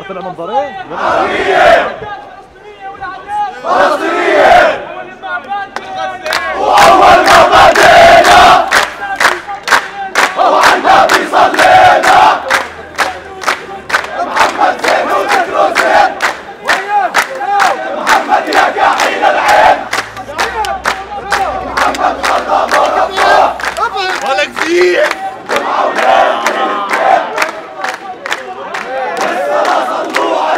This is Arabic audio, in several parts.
النهار طلع منظرين عربية فلسطينية وأول ما بدينا وعلى النبي صلينا محمد زين وذكره زين محمد يا كحيل العين محمد خطب ورفاه ولك زين جمعة وليل والصلاة صلوا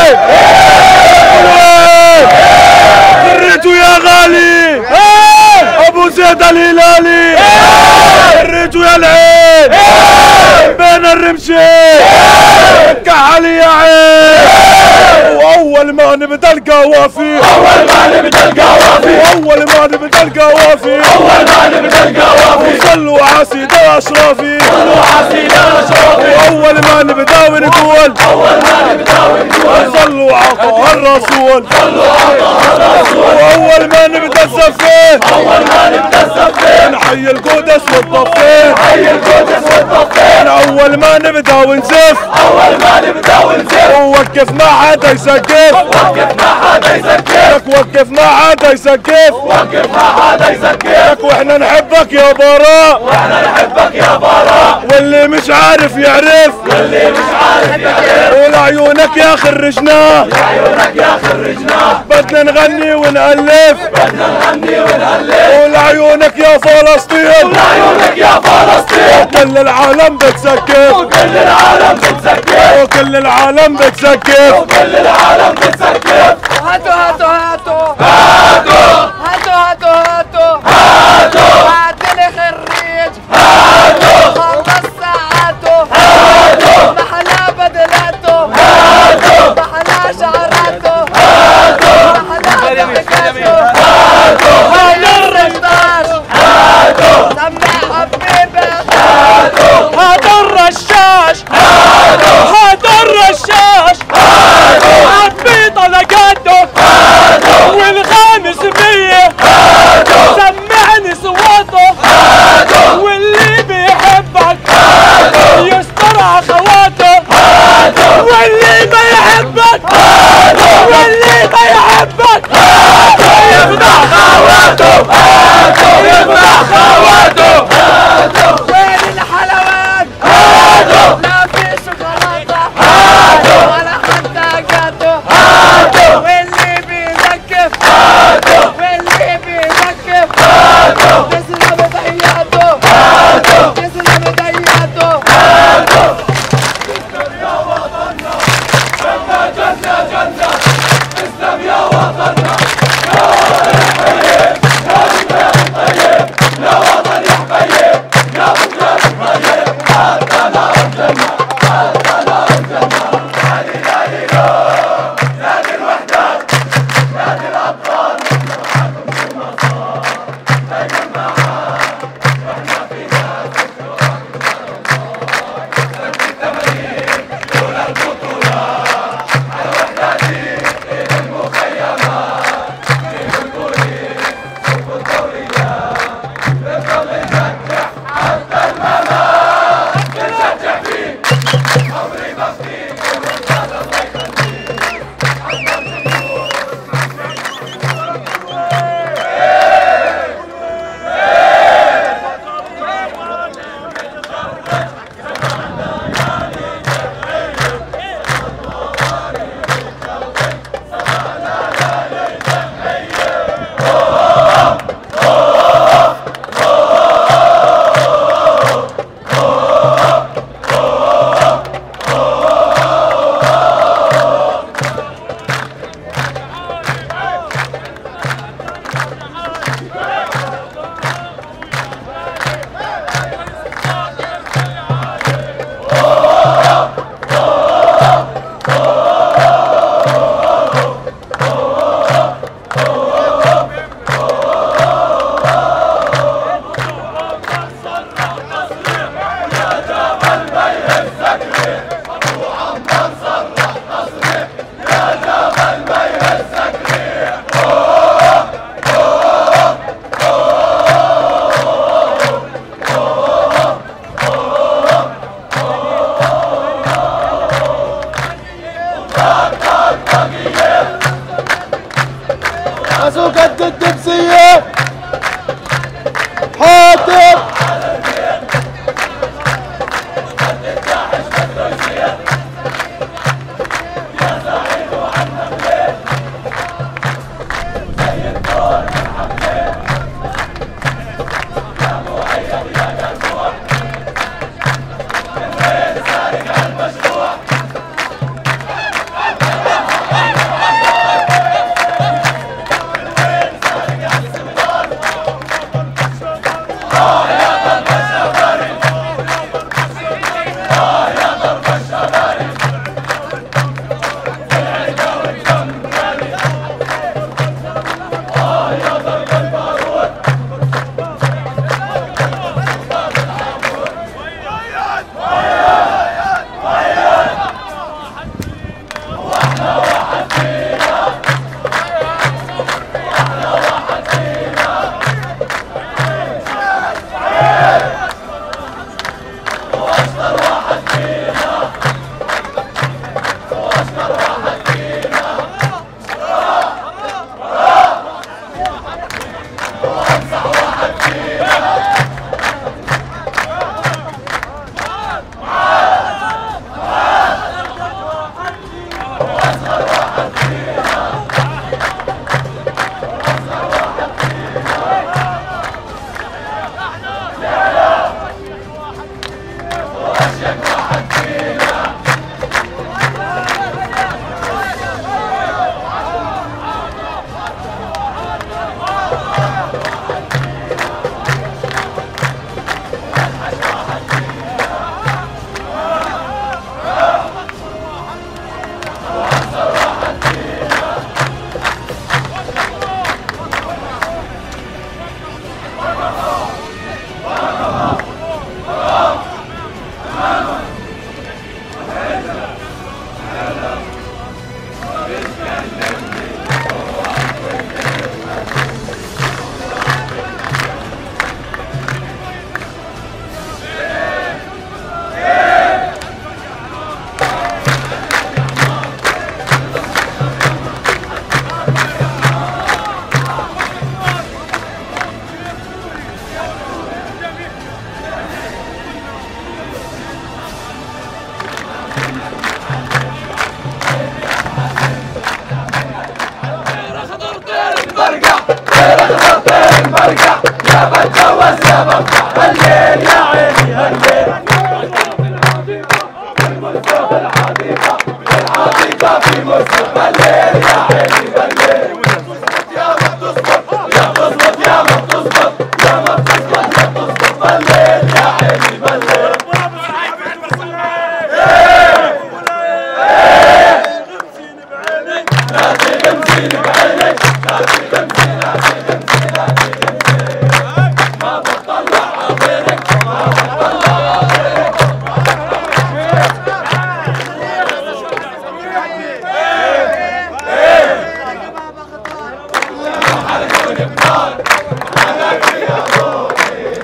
خريتو يا غالي ابو زيد الهلالي خريتو يا العين بين الرمشين كحل يا عين واول ما نبدا القوافي صلوا على سيدنا اشرافي واول ما نبدا ونقول صلوا على طه الرسول واول ما نبدا الزفين نحيي القدس والضفين اول ما نبدا ونزف ووقف ما حدا يسقف وقف ما حدا يسقف لك واحنا نحبك يا براء واللي مش عارف يعرف ولعيونك يا خرجناه بدنا نغني ونألف ولعيونك يا فلسطين وكل العالم بتسقف وكل العالم بتسقف هاتوا هاتوا هاتوا هاتوا هاتوا هاتوا هاتوا هاتلي خريج هاتوا خلص ساعاته هاتوا محلى بدلاته هاتوا محلى شعراته هاتوا محلى ضحكاته هاتوا هاتوا الرشاش هاتوا سمع حبيبك هاتوا هاتوا الرشاش هاتوا الرشاش هاتوا حبي طلقاته والخامس مية سمعني صواته واللي بيحبك يستر اخواته واللي ما يحبك يفضح خواته وين الحلوات لا في شوكولاته ولا حتى جاتو واللي بيزكف تسلم تحياته تسلم تحياته تسلم يا وطننا جنة جنة تسلم يا وطننا يا وطن يا حبيب يا بلاد الطيب حتى نار الجنة حتى نار الجنة نادي نادي نادي الوحدات نادي الأبطال معاكم في المسار دايما معاك واحنا في ناس التمارين لولا البطولات على وحداتي إلى المخيمات جيب البوليس صف الدوريات بنضل ننجح حتى الممات بنشجع فيك عمري ما فيك والرجال الله يخليك حتى الجمهور قد الدبسية حاتم المرجع يا بتجوز يا بفتح هالليل يا عيني هالليل المسلم الحديقة الحديقة في مسلم هالليل يا عيني هالليل يا ما بتظبط يا بتظبط يا ما بتظبط يا ما بتظبط يا بتظبط هالليل يا عيني هالليل نادي غمزيني بعينك نادي غمزيني نادي غمزيني نادي غمزيني ما بطلع عبيرك ما بطلع عبيرك حرقوني بنار على يا روحي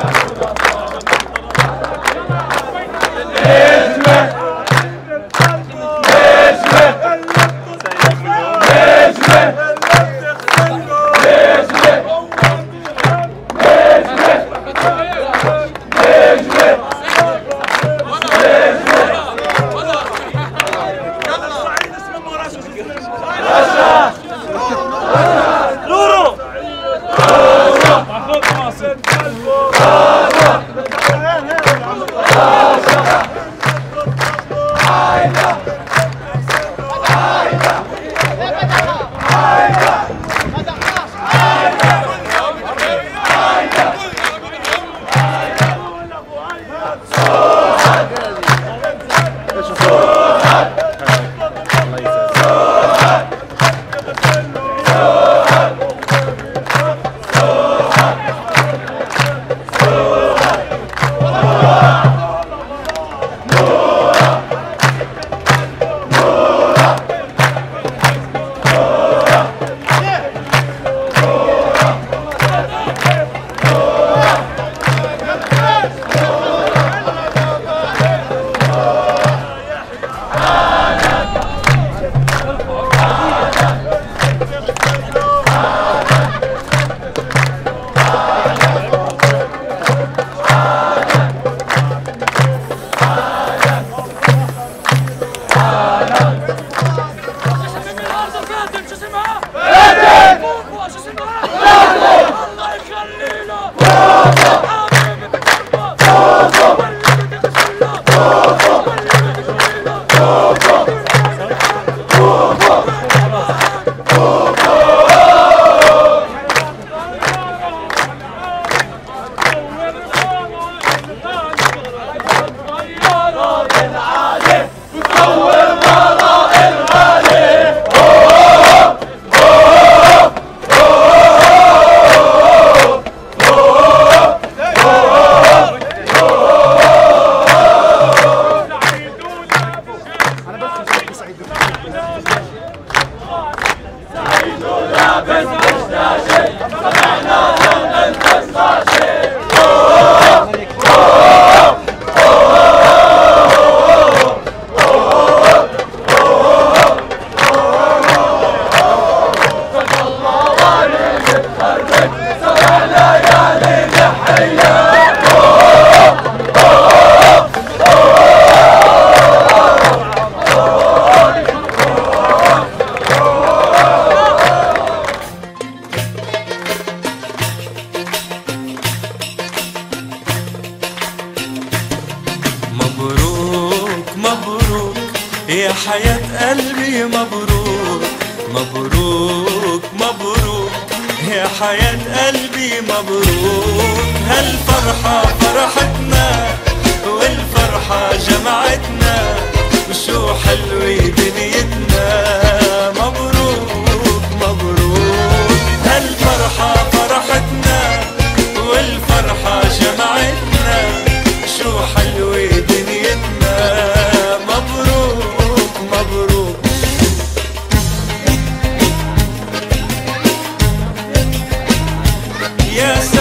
يا حياة قلبي مبروك مبروك مبروك يا حياة قلبي مبروك هالفرحة فرحتنا والفرحة جمعتنا وشو حلوة دنيتنا مبروك مبروك هالفرحة فرحتنا والفرحة جمعتنا شو حلوة دنيتنا مبروك مبروك يا